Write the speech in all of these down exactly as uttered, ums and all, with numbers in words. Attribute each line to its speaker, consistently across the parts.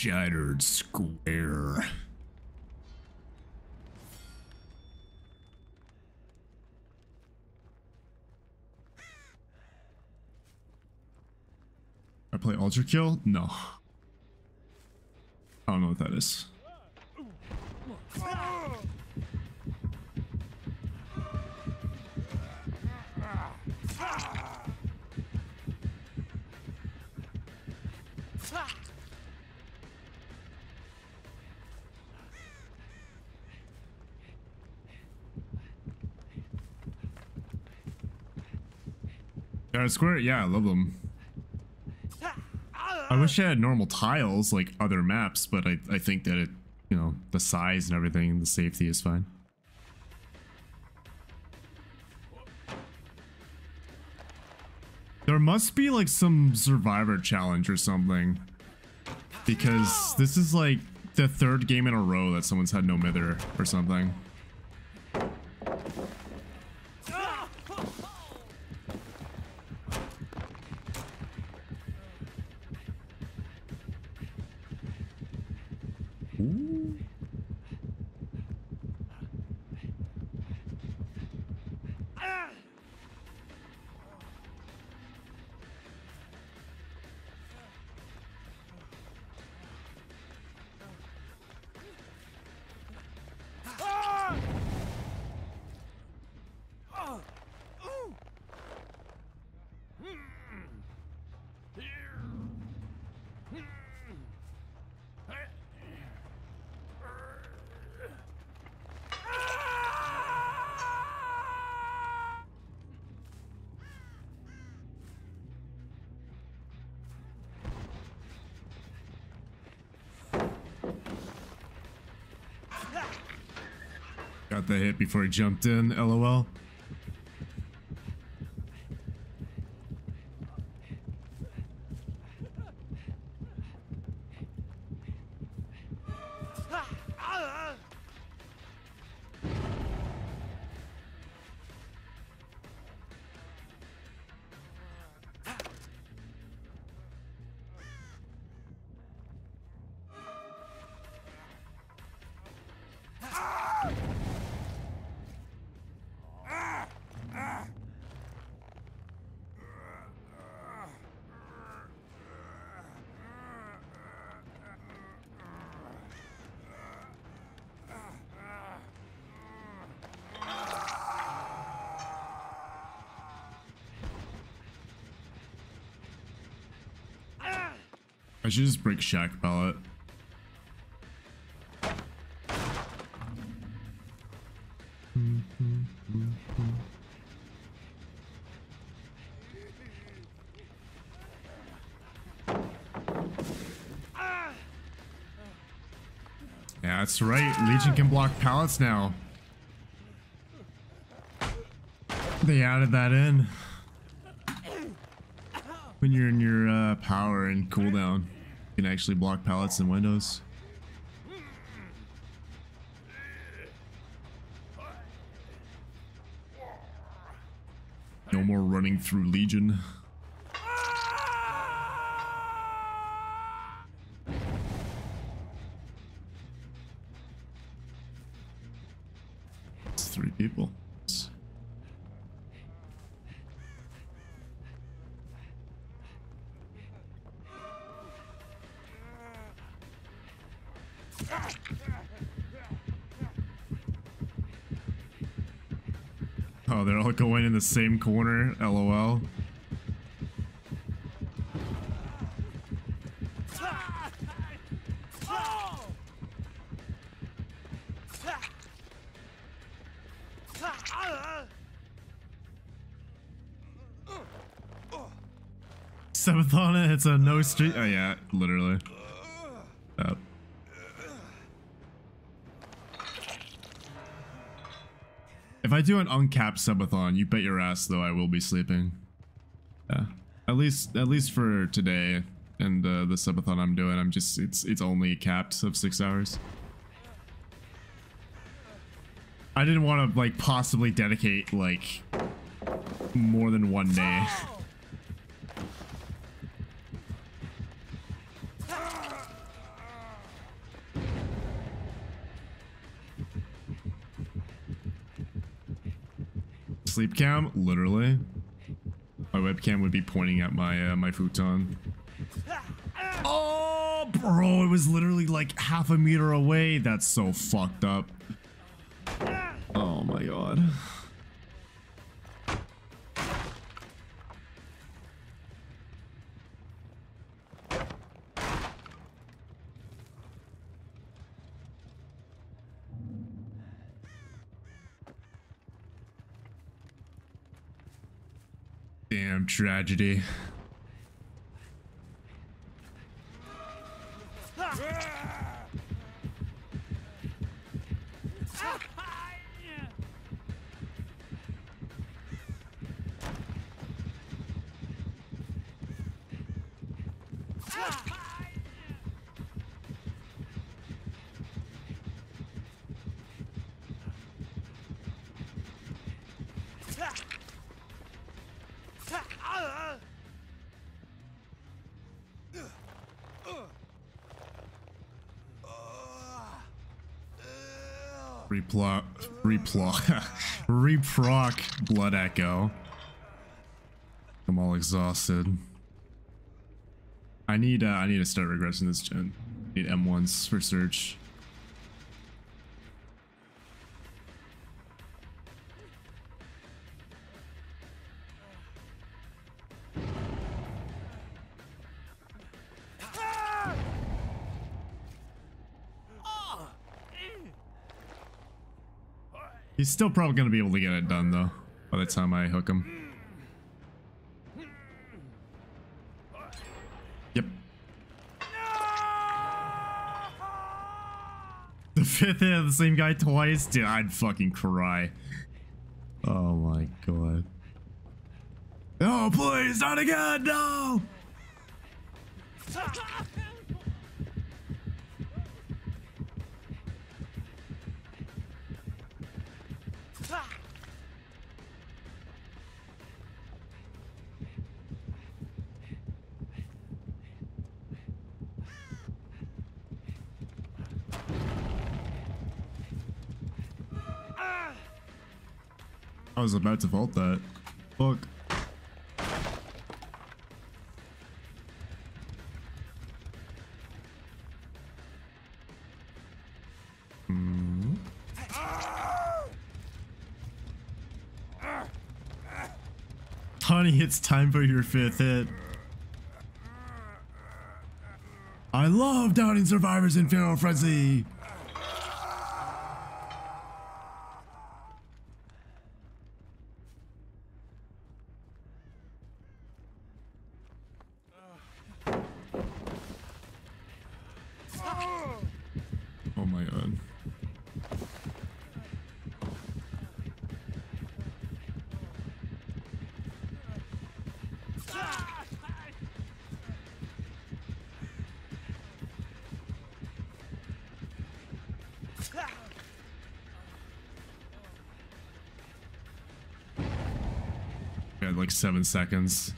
Speaker 1: Shattered Square. I play Ultra Kill? No. I don't know what that is. Shattered Square? Yeah, I love them. I wish I had normal tiles like other maps, but I, I think that it, you know, the size and everything, the safety is fine. There must be like some survivor challenge or something, because this is like the third game in a row that someone's had no mither or something. Ooh. Got the hit before he jumped in, lol. I should just break Shack Pallet. Yeah, that's right. Legion can block pallets now. They added that in. When you're in your uh, power and cooldown, you can actually block pallets and windows. No more running through Legion. It's three people. Oh, they're all going in the same corner, lol. Seventh on it, it's a no street. Oh yeah, literally. Yep. If I do an uncapped subathon, you bet your ass though I will be sleeping. Yeah, at least at least for today and uh, the subathon I'm doing, I'm just it's it's only capped of six hours. I didn't want to like possibly dedicate like more than one day. sleep cam, literally. My webcam would be pointing at my uh, my futon. Oh, bro, it was literally like half a meter away. That's so fucked up. Oh my god. Damn tragedy. Replot, replot, reproc blood echo. I'm all exhausted. I need, uh, I need to start regressing this gen. I need M ones for search. He's still probably going to be able to get it done, though, by the time I hook him. Yep. The fifth hit of the same guy twice? Dude, I'd fucking cry. Oh my god. Oh, please, not again, no! I was about to vault that. Fuck. Hmm. Honey, it's time for your fifth hit. I love downing survivors in Feral Frenzy. Oh my god. We had like seven seconds.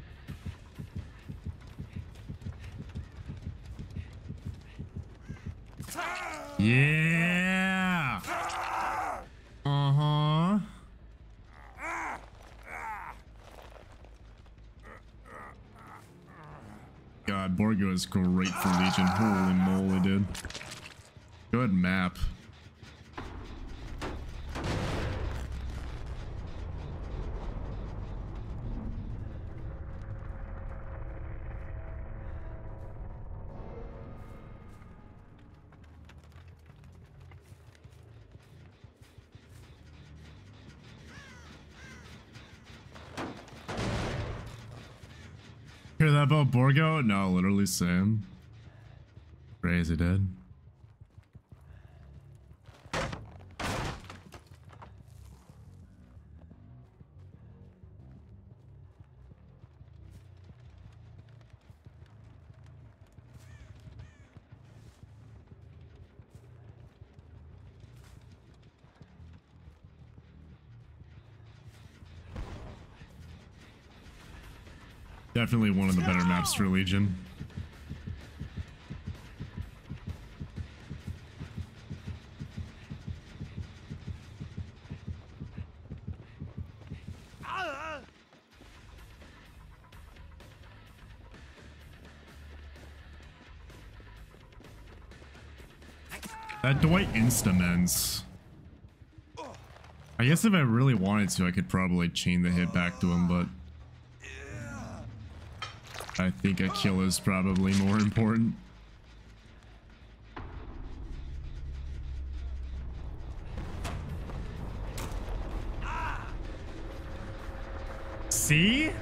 Speaker 1: Yeah. Uh-huh. God, Borgo is great for Legion. Holy moly, dude. Good map. Hear that about Borgo? No, literally same. Crazy, dude. Definitely one of the better maps for Legion. That Dwight insta-mends. I guess if I really wanted to, I could probably chain the hit back to him, but I think a kill is probably more important. See?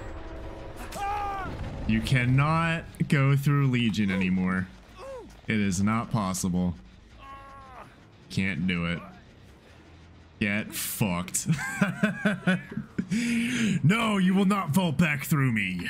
Speaker 1: You cannot go through Legion anymore. It is not possible. Can't do it. Get fucked. No, you will not fall back through me.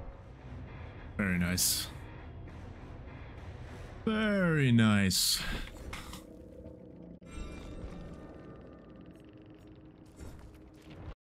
Speaker 1: Very nice. Very nice.